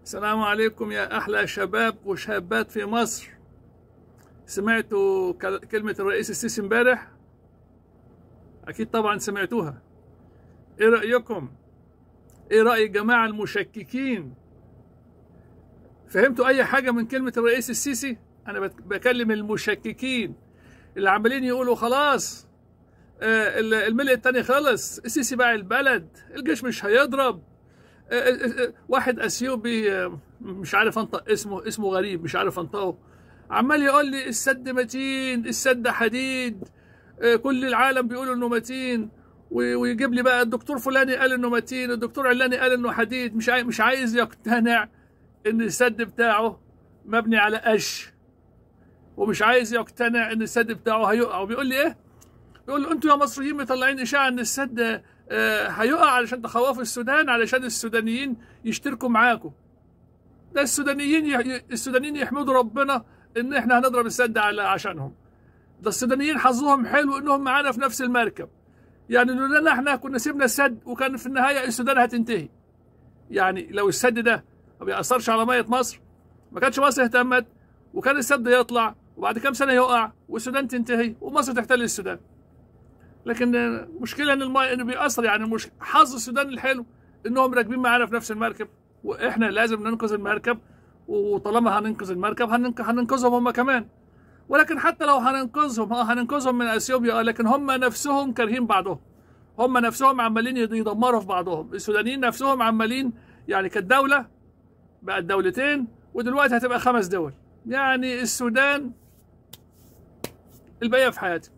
السلام عليكم يا أحلى شباب وشابات في مصر. سمعتوا كلمة الرئيس السيسي امبارح؟ أكيد طبعا سمعتوها. إيه رأيكم؟ إيه رأي الجماعة المشككين؟ فهمتوا أي حاجة من كلمة الرئيس السيسي؟ أنا بكلم المشككين اللي عمالين يقولوا خلاص الملء التاني خلص، السيسي باع البلد، الجيش مش هيضرب. واحد اثيوبي مش عارف انطق اسمه غريب، مش عارف انطقه، عمال يقول لي السد متين، السد حديد، كل العالم بيقولوا انه متين، ويجيب لي بقى الدكتور فلاني قال انه متين، الدكتور علاني قال انه حديد. مش عايز يقتنع ان السد بتاعه مبني على قش، ومش عايز يقتنع ان السد بتاعه هيقع. وبيقول لي ايه؟ بيقول له انتوا يا مصريين مطلعين اشاعه ان السد هيقع علشان تخوفوا السودان، علشان السودانيين يشتركوا معاكم. ده السودانيين يحمدوا ربنا ان احنا هنضرب السد عشانهم. ده السودانيين حظهم حلو انهم معانا في نفس المركب. يعني لولا احنا كنا سيبنا السد وكان في النهايه السودان هتنتهي. يعني لو السد ده ما بيأثرش على ميه مصر ما كانتش مصر اهتمت، وكان السد يطلع وبعد كام سنه يقع والسودان تنتهي ومصر تحتل السودان. لكن المشكله ان الماء انه بيأثر. يعني حظ السودان الحلو انهم راكبين معانا في نفس المركب، واحنا لازم ننقذ المركب، وطالما هننقذ المركب هننقذهم هم كمان. ولكن حتى لو هننقذهم من اثيوبيا، لكن هم نفسهم كارهين بعضهم، هم نفسهم عمالين يدمروا في بعضهم. السودانيين نفسهم عمالين، يعني كانت دوله بقت دولتين ودلوقتي هتبقى 5 دول. يعني السودان البقيه في حياتي.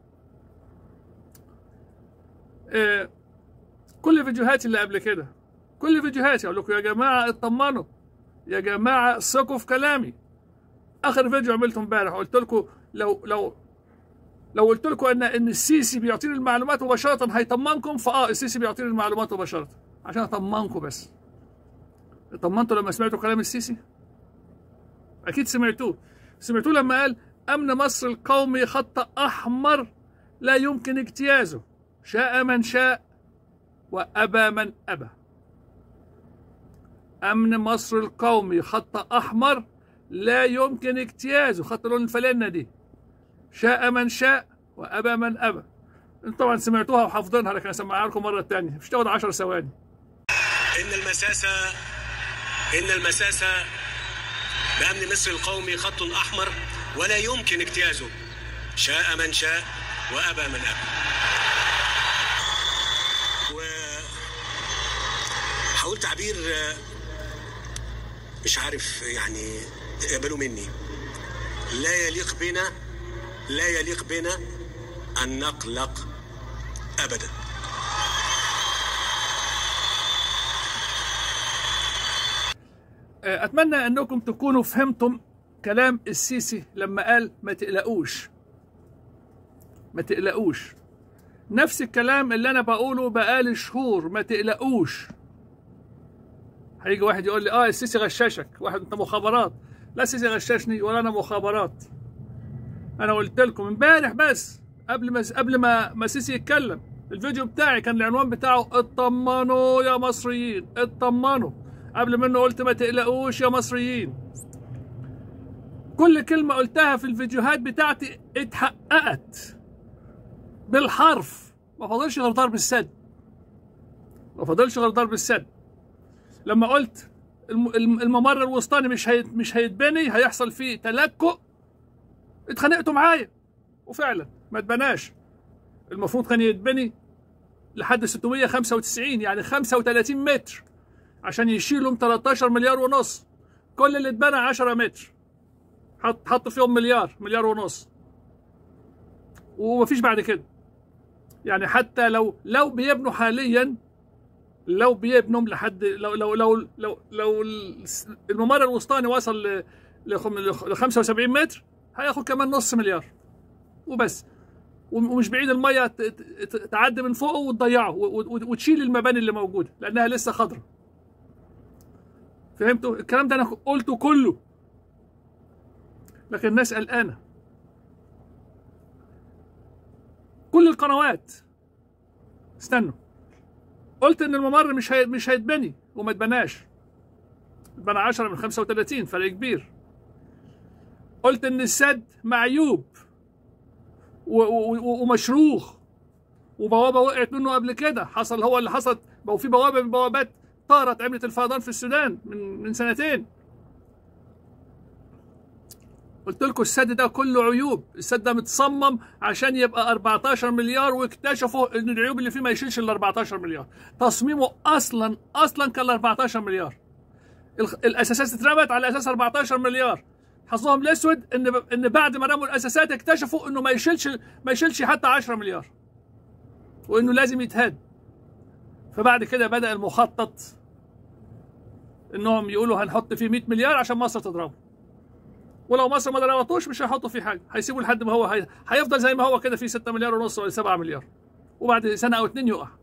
كل فيديوهاتي اللي قبل كده، كل فيديوهاتي اقول لكم يا جماعه اطمنوا، يا جماعه ثقوا في كلامي. اخر فيديو عملته امبارح قلت لكم لو قلت لكم ان السيسي بيعطيني المعلومات مباشره هيطمنكم، السيسي بيعطيني المعلومات مباشره عشان اطمنكم. بس اطمنتوا لما سمعتوا كلام السيسي؟ اكيد سمعتوه لما قال امن مصر القومي خط احمر لا يمكن اجتيازه، شاء من شاء وأبى من أبى. أمن مصر القومي خط أحمر لا يمكن اجتيازه، خط لون الفلانة دي، شاء من شاء وأبى من أبى. انتوا طبعا سمعتوها وحافظينها، لكن هسمعها لكم مرة تانية، مش تاخد 10 ثواني. إن المساسة بأمن مصر القومي خط أحمر ولا يمكن اجتيازه، شاء من شاء وأبى من أبى. هقول تعبير مش عارف يعني تقبلوا مني، لا يليق بنا أن نقلق أبدا. أتمنى أنكم تكونوا فهمتم كلام السيسي لما قال ما تقلقوش. نفس الكلام اللي أنا بقوله بقالي شهور، ما تقلقوش. هيجي واحد يقول لي السيسي غشاشك، واحد انت مخابرات. لا، السيسي غشاشني ولا انا مخابرات. انا قلت لكم امبارح بس قبل ما السيسي يتكلم، الفيديو بتاعي كان العنوان بتاعه اطمنوا يا مصريين، اطمنوا. قبل منه قلت ما تقلقوش يا مصريين. كل كلمة قلتها في الفيديوهات بتاعتي اتحققت بالحرف. ما فاضلش غير ضرب السد. لما قلت الممر الوسطاني مش هيتبني، هيحصل فيه تلكؤ، اتخانقتوا معايا، وفعلا ما اتبناش. المفروض كان يتبني لحد 695، يعني 35 متر، عشان يشيلوا 13 مليار ونص. كل اللي اتبنى 10 متر، حطوا فيهم مليار ونص، ومفيش بعد كده. يعني حتى لو بيبنوا حاليا، لو بيبنوا لحد لو الممر الوسطاني وصل ل 75 متر، هياخد كمان نص مليار وبس. ومش بعيد الميه تعدي من فوقه وتضيعه وتشيل المباني اللي موجوده لانها لسه خضراء. فهمتوا الكلام ده؟ انا قلته كله، لكن الناس قلقانه. كل القنوات استنوا، قلت ان الممر مش هيتبني وما اتبناش. اتبنى 10 من 35، فرق كبير. قلت ان السد معيوب ومشروخ، وبوابه وقعت منه قبل كده، حصل هو اللي حصل. في بوابه من بوابات طارت عملت الفيضان في السودان من سنتين. قلت لكم السد ده كله عيوب، السد ده متصمم عشان يبقى 14 مليار، واكتشفوا ان العيوب اللي فيه ما يشيلش ال 14 مليار. تصميمه اصلا كان 14 مليار. الاساسات اترمت على اساس 14 مليار. حظهم الاسود ان بعد ما رموا الاساسات اكتشفوا انه ما يشيلش حتى 10 مليار، وانه لازم يتهد. فبعد كده بدأ المخطط انهم يقولوا هنحط فيه 100 مليار عشان مصر تضربه، ولو مصر ما ضربتوش مش هيحطوا فيه حاجه، هيسيبوا لحد ما هو هيفضل زي ما هو كده في 6 مليار ونص ولا 7 مليار، وبعد سنه او 2 يقع.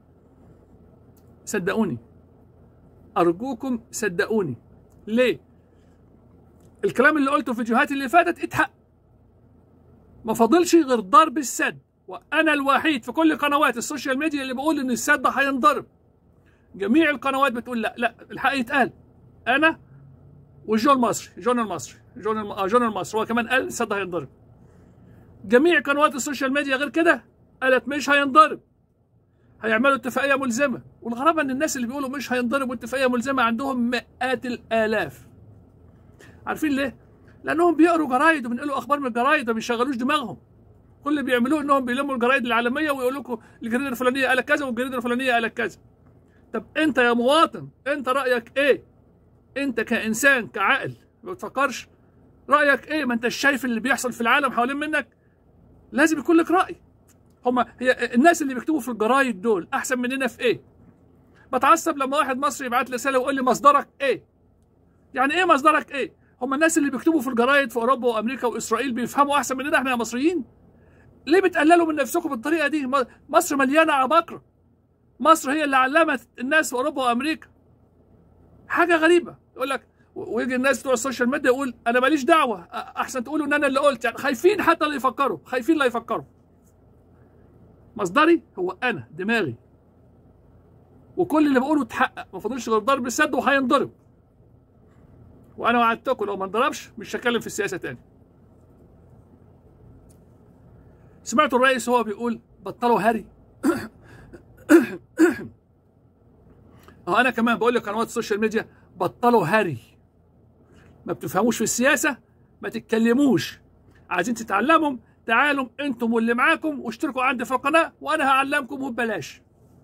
صدقوني، ارجوكم صدقوني. ليه؟ الكلام اللي قلته في الفيديوهات اللي فاتت اتحقق. ما فاضلش غير ضرب السد، وانا الوحيد في كل قنوات السوشيال ميديا اللي بقول ان السد ده هينضرب. جميع القنوات بتقول لا الحق يتقال. انا والجون المصري، جون المصري هو كمان قال السد هينضرب. جميع قنوات السوشيال ميديا غير كده قالت مش هينضرب، هيعملوا اتفاقيه ملزمه. والغرابه ان الناس اللي بيقولوا مش هينضرب واتفاقيه ملزمه عندهم مئات الالاف. عارفين ليه؟ لانهم بيقروا جرايد وبينقلوا اخبار من الجرايد، ما بيشغلوش دماغهم. كل اللي بيعملوه انهم بيلموا الجرايد العالميه ويقولوا لكم الجريده الفلانيه قالت كذا والجريده الفلانيه قالت كذا. طب انت يا مواطن، انت رايك ايه؟ انت كانسان كعقل ما بتفكرش؟ رايك ايه؟ ما انت شايف اللي بيحصل في العالم حوالين منك، لازم يكون لك راي. هي الناس اللي بيكتبوا في الجرايد دول احسن مننا في ايه؟ بتعصب لما واحد مصري يبعت لي رساله ويقول لي مصدرك ايه؟ يعني ايه مصدرك ايه؟ هم الناس اللي بيكتبوا في الجرايد في اوروبا وامريكا واسرائيل بيفهموا احسن مننا احنا يا مصريين؟ ليه بتقللوا من نفسكم بالطريقه دي؟ مصر مليانه عباقره. مصر هي اللي علمت الناس في اوروبا وامريكا. حاجه غريبه. يقول لك ويجي الناس بتوع السوشيال ميديا يقول انا ماليش دعوه، احسن تقولوا ان انا اللي قلت. يعني خايفين حتى اللي يفكروا، خايفين لا يفكروا. مصدري هو انا، دماغي، وكل اللي بقوله اتحقق. ما فاضلش غير ضرب السد وهينضرب. وانا وعدتكم لو ما انضربش مش هتكلم في السياسه تاني. سمعتوا الرئيس هو بيقول بطلوا هري. انا كمان بقول لقنوات السوشيال ميديا بطلوا هري. ما بتفهموش في السياسه ما تتكلموش. عايزين تتعلموا تعالوا انتم واللي معاكم واشتركوا عندي في القناه وانا هعلمكم وببلاش.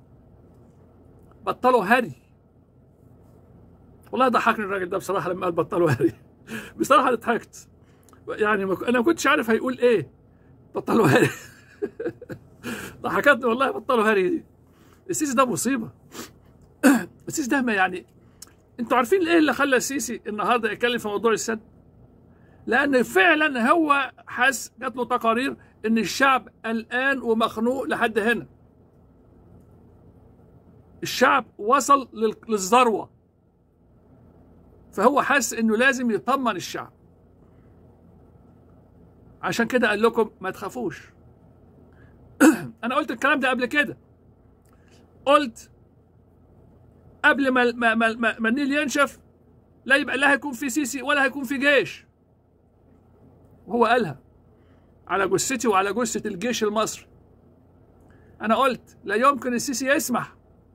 بطلوا هري. والله ضحكني الراجل ده بصراحه لما قال بطلوا هري. بصراحه ضحكت. يعني انا ما كنتش عارف هيقول ايه. بطلوا هري. ضحكتني والله. بطلوا هري دي. السيسي ده مصيبه. السيسي ده ما يعني انتوا عارفين ايه اللي خلى السيسي النهارده يتكلم في موضوع السد؟ لان فعلا هو حس، جات له تقارير ان الشعب قلقان ومخنوق لحد هنا. الشعب وصل للذروه. فهو حس انه لازم يطمن الشعب. عشان كده قال لكم ما تخافوش. انا قلت الكلام ده قبل كده. قلت قبل ما النيل ينشف لا هيكون في سيسي ولا هيكون في جيش. وهو قالها على جثتي وعلى جثة الجيش المصري. انا قلت لا يمكن السيسي يسمح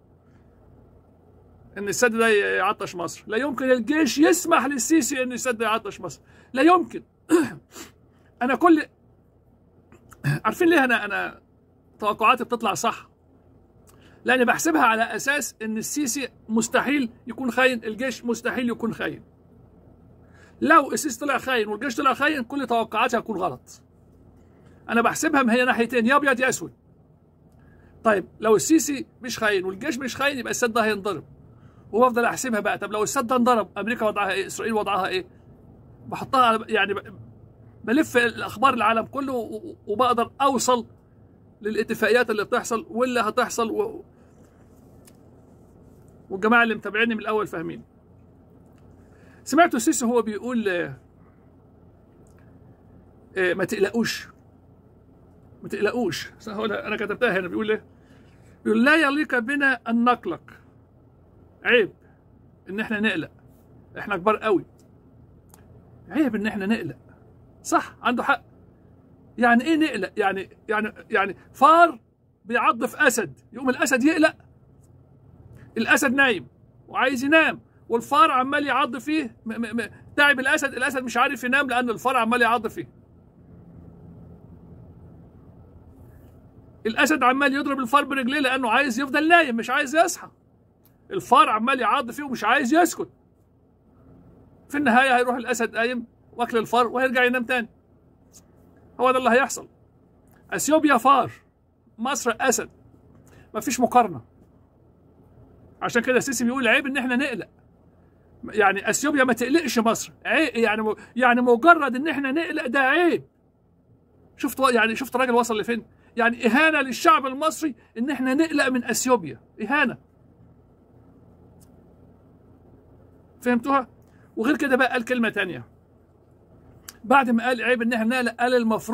ان السد ده يعطش مصر. لا يمكن الجيش يسمح للسيسي ان السد يعطش مصر. لا يمكن. انا عارفين ليه انا توقعاتي بتطلع صح؟ لاني بحسبها على اساس ان السيسي مستحيل يكون خاين، الجيش مستحيل يكون خاين. لو السيسي طلع خاين والجيش طلع خاين كل توقعاتي هتكون غلط. انا بحسبها ما هي ناحيتين، يا ابيض يا اسود. طيب لو السيسي مش خاين والجيش مش خاين يبقى السد ده هينضرب. وبفضل احسبها بقى. طب لو السد ده انضرب امريكا وضعها ايه؟ اسرائيل وضعها ايه؟ بحطها يعني بلف الاخبار العالم كله وبقدر اوصل للاتفاقيات اللي بتحصل واللي هتحصل والجماعه اللي متابعيني من الاول فاهمين. سمعتوا السيسي هو بيقول ما تقلقوش. ما تقلقوش. انا كتبتها هنا. بيقول ايه؟ بيقول لا يليق بنا ان نقلق. عيب ان احنا نقلق. احنا كبار قوي، عيب ان احنا نقلق. صح، عنده حق. يعني ايه نقلق؟ يعني فار بيعض في اسد، يقوم الاسد يقلق؟ الاسد نايم وعايز ينام، والفار عمال يعض فيه، تعب الاسد مش عارف ينام لان الفار عمال يعض فيه. الاسد عمال يضرب الفار برجليه لانه عايز يفضل نايم، مش عايز يصحى. الفار عمال يعض فيه ومش عايز يسكت. في النهايه هيروح الاسد قايم واكل الفار وهيرجع ينام تاني. هو ده اللي هيحصل. اثيوبيا فار، مصر اسد، مفيش مقارنه. عشان كده السيسي بيقول عيب ان احنا نقلق. يعني اثيوبيا ما تقلقش مصر، عيب. يعني مجرد ان احنا نقلق ده عيب. شفت الراجل وصل لفين؟ يعني اهانه للشعب المصري ان احنا نقلق من اثيوبيا، اهانه. فهمتوها؟ وغير كده بقى قال كلمه تانية بعد ما قال عيب ان احنا نقلق، قال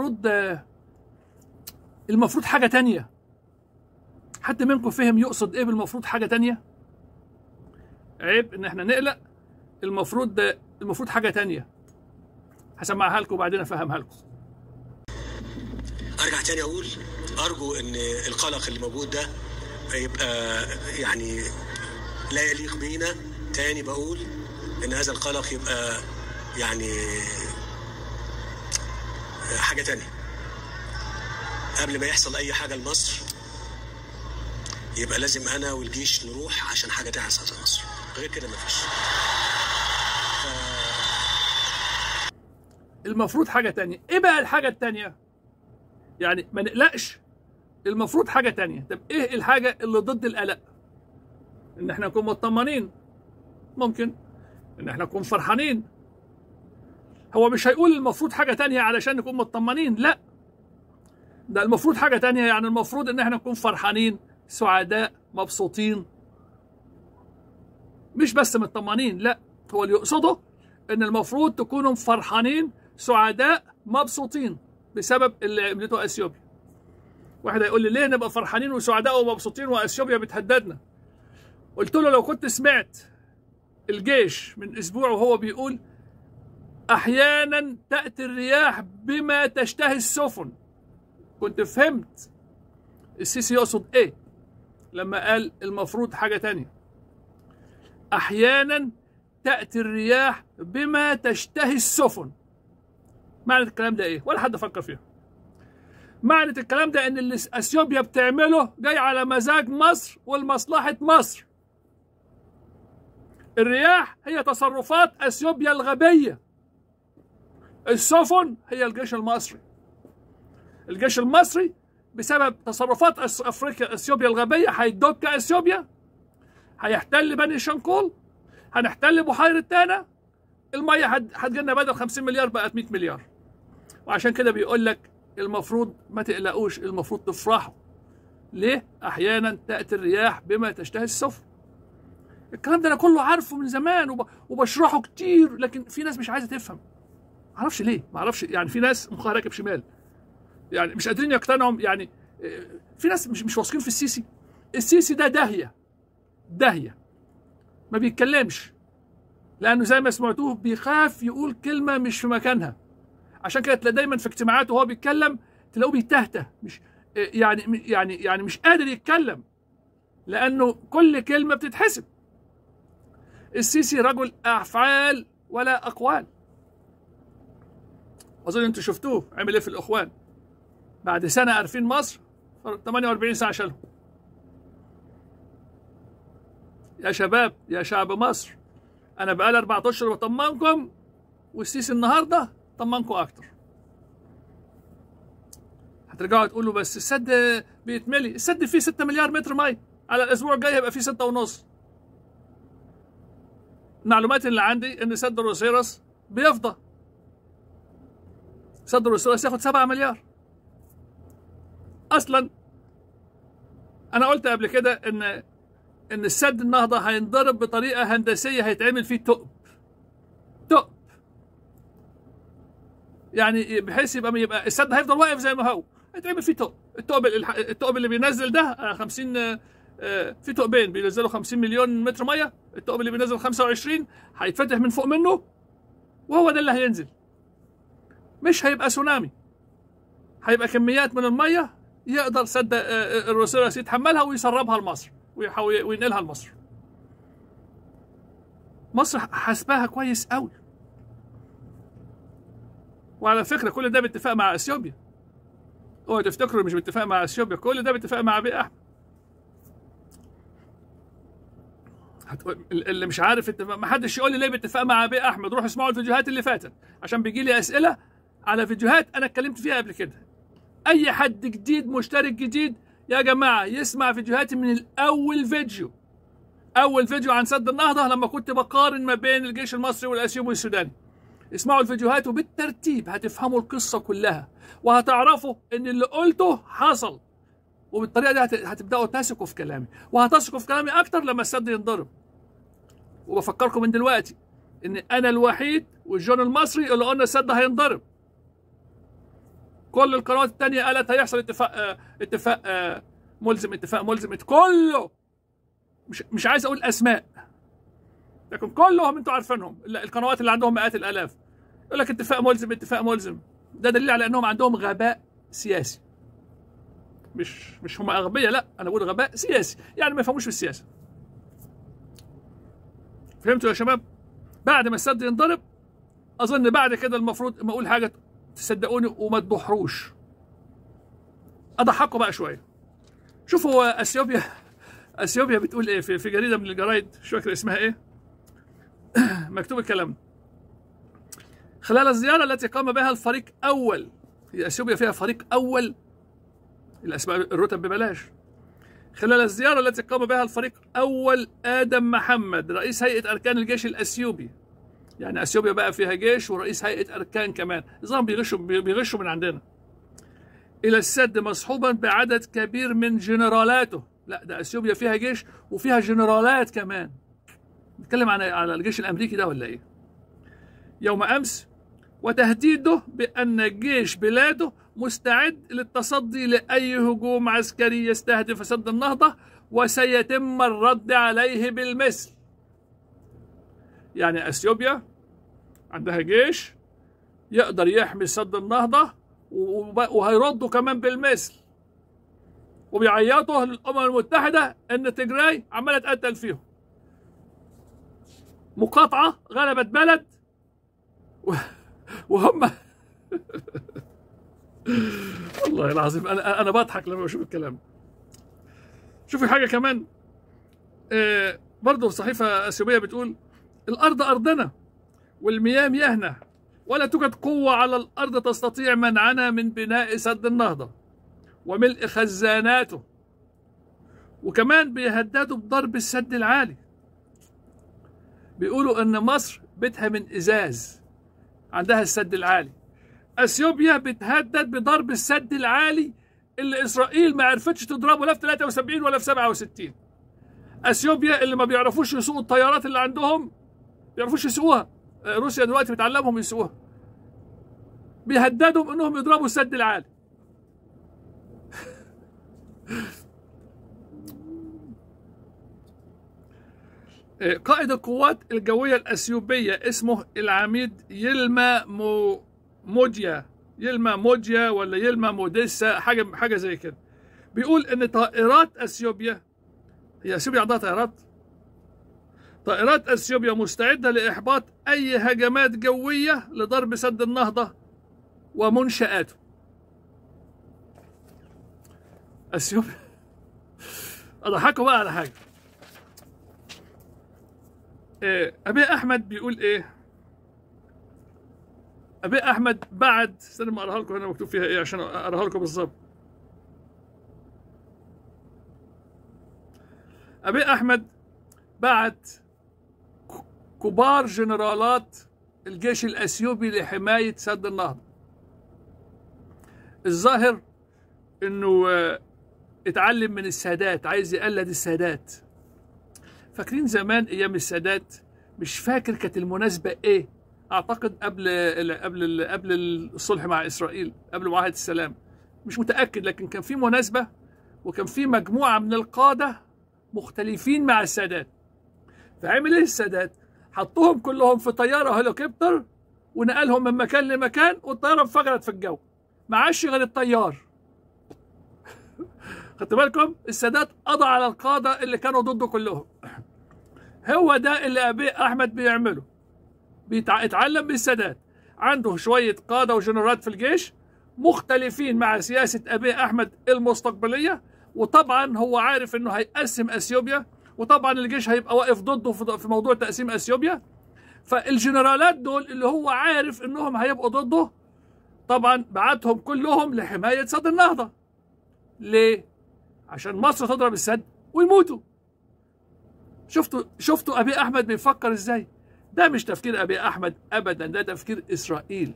المفروض حاجه تانية. حد منكم فهم يقصد ايه بالمفروض حاجه تانية؟ عيب ان احنا نقلق، المفروض حاجه تانية. هسمعها لكم وبعدين افهمها لكم. ارجع تاني اقول ارجو ان القلق اللي موجود ده يبقى يعني لا يليق بينا. تاني بقول ان هذا القلق يبقى يعني حاجه تانية. قبل ما يحصل اي حاجه لمصر يبقى لازم انا والجيش نروح عشان حاجه تحصل في مصر، غير كده مفيش. المفروض حاجه تانية. ايه بقى الحاجه التانية؟ يعني ما نقلقش، المفروض حاجه تانية. طب ايه الحاجه اللي ضد القلق؟ ان احنا نكون مطمنين، ممكن ان احنا نكون فرحانين. هو مش هيقول المفروض حاجه تانية علشان نكون مطمنين، لا، ده المفروض حاجه تانية. يعني المفروض ان احنا نكون فرحانين، سعداء، مبسوطين، مش بس مطمنين. لا، هو اللي يقصده ان المفروض تكونوا فرحانين، سعداء، مبسوطين بسبب اللي عملته اثيوبيا. واحد هيقول لي ليه نبقى فرحانين وسعداء ومبسوطين واثيوبيا بتهددنا؟ قلت له لو كنت سمعت الجيش من اسبوع وهو بيقول احيانا تاتي الرياح بما تشتهي السفن، كنت فهمت السيسي يقصد ايه لما قال المفروض حاجه تانية. احيانا تاتي الرياح بما تشتهي السفن. معنى الكلام ده ايه؟ ولا حد فكر فيها. معنى الكلام ده ان اللي اثيوبيا بتعمله جاي على مزاج مصر ولمصلحه مصر. الرياح هي تصرفات اثيوبيا الغبيه، السفن هي الجيش المصري. الجيش المصري بسبب تصرفات اثيوبيا الغبيه هيدك اثيوبيا، هيحتل بني شنقول، هنحتل بحيره تانا، الميه هتجينا بدل 50 مليار بقت 100 مليار. وعشان كده بيقول لك المفروض ما تقلقوش، المفروض تفرحوا. ليه؟ احيانا تاتي الرياح بما تشتهي السفن. الكلام ده انا كله عارفه من زمان وبشرحه كتير، لكن في ناس مش عايزه تفهم. معرفش ليه، معرفش. يعني في ناس مخها راكب شمال، يعني مش قادرين يقتنعوا. يعني في ناس مش واثقين في السيسي. السيسي ده داهيه ما بيتكلمش، لانه زي ما سمعتوه بيخاف يقول كلمه مش في مكانها. عشان كده تلاقي دايما في اجتماعاته وهو بيتكلم تلاقوه بيتهته، مش يعني مش قادر يتكلم، لانه كل كلمه بتتحسب. السيسي رجل افعال ولا اقوال. اظن انتوا شفتوه عمل ايه في الاخوان بعد سنه قارفين مصر، 48 ساعه شالهم. يا شباب، يا شعب مصر، انا بقالي 4 اشهر بطمنكم، والسيسي النهارده طمنكم اكتر. هترجعوا تقولوا بس السد بيتملي، السد فيه 6 مليار متر ميه، على الاسبوع الجاي هيبقى فيه 6.5. المعلومات اللي عندي ان سد الروسيرس بيفضى. سد الروسيرس ياخد 7 مليار. اصلا انا قلت قبل كده ان السد النهضه هينضرب بطريقه هندسيه، هيتعمل فيه ثقب يعني بحيث يبقى السد هيفضل واقف زي ما هو، هيتعمل فيه الثقب اللي بينزل ده 50 في ثقبين بينزلوا 50 مليون متر ميه، الثقب اللي بينزل 25 هيتفتح من فوق منه، وهو ده اللي هينزل. مش هيبقى تسونامي، هيبقى كميات من الميه يقدر سد الروسيرس يتحملها ويسربها لمصر وينقلها لمصر. مصر حاسباها كويس قوي. وعلى فكره كل ده باتفاق مع اثيوبيا. اوعوا تفتكروا مش باتفاق مع اثيوبيا، كل ده باتفاق مع ابي احمد. اللي مش عارف اتفاق، ما حدش يقول لي ليه باتفاق مع ابي احمد. روحوا اسمعوا الفيديوهات اللي فاتت، عشان بيجي لي اسئله على فيديوهات انا اتكلمت فيها قبل كده. اي حد جديد مشترك جديد يا جماعه يسمع فيديوهاتي من الاول فيديو. اول فيديو عن سد النهضه لما كنت بقارن ما بين الجيش المصري والاثيوبي والسوداني. اسمعوا الفيديوهات وبالترتيب هتفهموا القصه كلها، وهتعرفوا ان اللي قلته حصل. وبالطريقه دي هتبداوا تثقوا في كلامي، وهتثقوا في كلامي اكتر لما السد ينضرب. وبفكركم من دلوقتي ان انا الوحيد والجون المصري اللي قلنا السد هينضرب. كل القنوات الثانيه قالت هيحصل اتفاق ملزم، اتفاق ملزم، كله مش عايز اقول اسماء، لكن كلهم انتوا عارفينهم. القنوات اللي عندهم مئات الالاف يقول لك اتفاق ملزم، اتفاق ملزم. ده دليل على انهم عندهم غباء سياسي. مش هم اغبياء، لا، انا بقول غباء سياسي، يعني ما يفهموش في السياسه. فهمتوا يا شباب؟ بعد ما السد ينضرب اظن بعد كده المفروض ما اقول حاجه تصدقوني وما تضحروش. اضحكوا بقى شويه. شوفوا اثيوبيا بتقول ايه في جريده من الجرايد، مش فاكر اسمها ايه. مكتوب الكلام: خلال الزياره التي قام بها الفريق اول، هي اثيوبيا فيها فريق اول، الاسماء الرتب ببلاش. خلال الزياره التي قام بها الفريق اول آدم محمد رئيس هيئه اركان الجيش الاثيوبي، يعني اثيوبيا بقى فيها جيش ورئيس هيئه اركان كمان، نظام بيغشوا من عندنا، الى السد مصحوبا بعدد كبير من جنرالاته. لا، ده اثيوبيا فيها جيش وفيها جنرالات كمان. نتكلم على الجيش الامريكي ده ولا ايه؟ يوم امس، وتهديده بان جيش بلاده مستعد للتصدي لاي هجوم عسكري يستهدف سد النهضه وسيتم الرد عليه بالمثل. يعني اثيوبيا عندها جيش يقدر يحمي سد النهضه وهيردوا كمان بالمثل، وبيعيطوا للامم المتحده ان تجراي عماله تقتل فيهم. مقاطعه غلبت بلد وهم والله العظيم انا بضحك لما بشوف الكلام. شوفي حاجه كمان، برضه صحيفه اثيوبيه بتقول: الارض ارضنا والمياه مياهنا، ولا توجد قوه على الارض تستطيع منعنا من بناء سد النهضه وملء خزاناته. وكمان بيهددوا بضرب السد العالي. بيقولوا ان مصر بيتها من ازاز، عندها السد العالي. اثيوبيا بتهدد بضرب السد العالي اللي اسرائيل ما عرفتش تضربه لا في 73 ولا في 67. اثيوبيا اللي ما بيعرفوش يسوقوا الطيارات اللي عندهم، بيعرفوش يسوقوها. روسيا دلوقتي بتعلمهم يسوقوها. بيهددوا انهم يضربوا السد العالي. قائد القوات الجوية الأثيوبية اسمه العميد يلما موديا ولا يلما موديسا، حاجة زي كده. بيقول إن طائرات أثيوبيا، هي أثيوبيا عندها طائرات أثيوبيا مستعدة لإحباط أي هجمات جوية لضرب سد النهضة ومنشآته. أثيوبيا أضحكوا بقى على حاجة. أبي أحمد بيقول إيه؟ أبي أحمد بعد، استنى ما أقراها لكم هنا مكتوب فيها إيه عشان أقراها لكم بالظبط. أبي أحمد بعت كبار جنرالات الجيش الأثيوبي لحماية سد النهضة. الظاهر إنه اتعلم من السادات، عايز يقلد السادات. فاكرين زمان ايام السادات؟ مش فاكر كانت المناسبه ايه، اعتقد قبل الصلح مع اسرائيل، قبل معاهده السلام، مش متاكد، لكن كان في مناسبه وكان في مجموعه من القاده مختلفين مع السادات. فعمل ايه السادات؟ حطوهم كلهم في طياره هليكوبتر ونقلهم من مكان لمكان، والطياره انفجرت في الجو، ما عادش غير الطيار. خدت بالكم؟ السادات قضى على القاده اللي كانوا ضده كلهم. هو ده اللي أبي أحمد بيعمله، اتعلم من السادات. عنده شويه قاده وجنرالات في الجيش مختلفين مع سياسه أبي أحمد المستقبليه، وطبعا هو عارف انه هيقسم اثيوبيا، وطبعا الجيش هيبقى واقف ضده في موضوع تقسيم اثيوبيا. فالجنرالات دول اللي هو عارف انهم هيبقوا ضده، طبعا بعتهم كلهم لحمايه سد النهضه. ليه؟ عشان مصر تضرب السد ويموتوا. شفتوا ابي احمد بيفكر ازاي؟ ده مش تفكير ابي احمد ابدا، ده تفكير اسرائيل.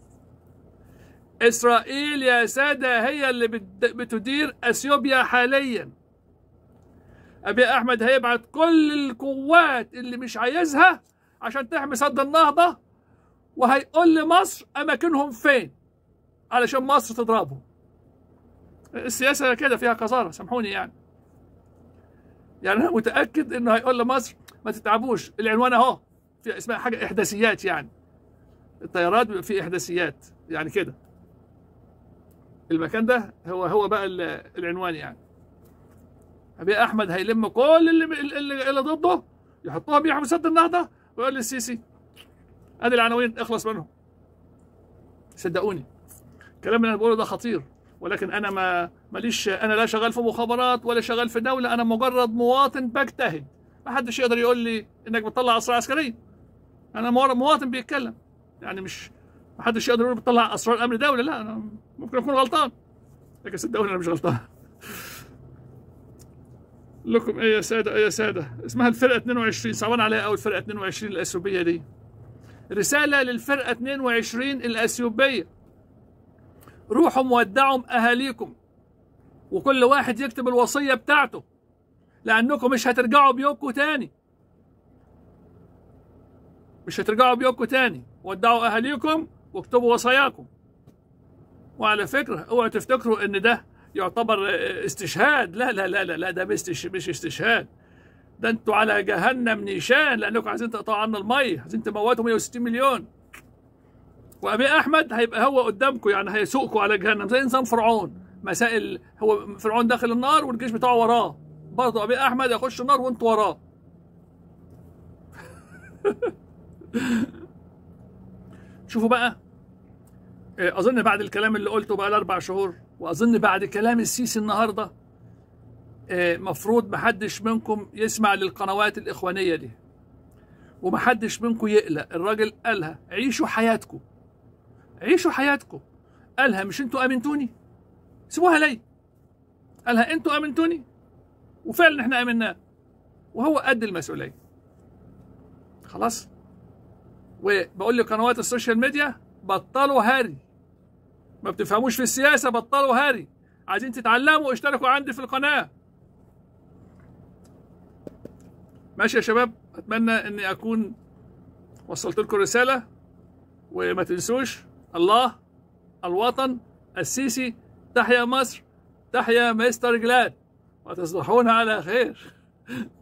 اسرائيل يا ساده هي اللي بتدير اثيوبيا حاليا. ابي احمد هيبعت كل القوات اللي مش عايزها عشان تحمي سد النهضه، وهيقول لمصر اماكنهم فين علشان مصر تضربهم. السياسه كده فيها قذاره، سامحوني يعني انا متاكد انه هيقول لمصر ما تتعبوش، العنوان اهو، في اسمها حاجه احداثيات، يعني الطيارات بيبقى فيه احداثيات يعني كده. المكان ده هو بقى العنوان يعني. ابي احمد هيلم كل اللي ضده، يحطوهم يحموا سد النهضه، ويقول للسيسي ادي العناوين اخلص منهم. صدقوني الكلام اللي انا بقوله ده خطير، ولكن انا ماليش، انا لا شغال في مخابرات ولا شغال في دوله، انا مجرد مواطن بجتهد. ما حدش يقدر يقول لي انك بتطلع اسرار عسكريه. انا مواطن بيتكلم، يعني مش ما حدش يقدر يقول بتطلع اسرار امن دوله، لا انا ممكن اكون غلطان، لكن صدقوني انا مش غلطان. لكم ايه يا ساده، ايه يا ساده، اسمها الفرقه 22، صعبان عليها قوي الفرقه 22 الاثيوبيه دي. رساله للفرقه 22 الاثيوبيه: روحوا مودعوا اهاليكم، وكل واحد يكتب الوصيه بتاعته، لانكم مش هترجعوا بيوتكم تاني. مش هترجعوا بيوتكم تاني، ودعوا اهاليكم واكتبوا وصاياكم. وعلى فكره اوعوا تفتكروا ان ده يعتبر استشهاد، لا لا لا لا، ده مش استشهاد، ده انتوا على جهنم نيشان، لانكم عايزين تقطعوا عنا الميه، عايزين تموتوا 160 مليون. وابي احمد هيبقى هو قدامكم، يعني هيسوقكم على جهنم زي نظام فرعون. مسائل، هو فرعون داخل النار والجيش بتاعه وراه، برضه ابي احمد يخش النار وانتوا وراه. شوفوا بقى، اظن بعد الكلام اللي قلته بقى ل4 شهور، واظن بعد كلام السيسي النهارده، مفروض محدش منكم يسمع للقنوات الاخوانيه دي، ومحدش منكم يقلق. الراجل قالها عيشوا حياتكم، عيشوا حياتكم. قالها مش انتوا امنتوني؟ سيبوها لي. قالها انتوا امنتوني، وفعلا احنا امناه، وهو قد المسؤوليه. خلاص. وبقول لقنوات السوشيال ميديا بطلوا هاري، ما بتفهموش في السياسه، بطلوا هاري. عايزين تتعلموا اشتركوا عندي في القناه. ماشي يا شباب، اتمنى اني اكون وصلت لكم رساله، وما تنسوش الله، الوطن، السيسي، تحيا مصر، تحيا مستر جلاد، وتصبحون على خير.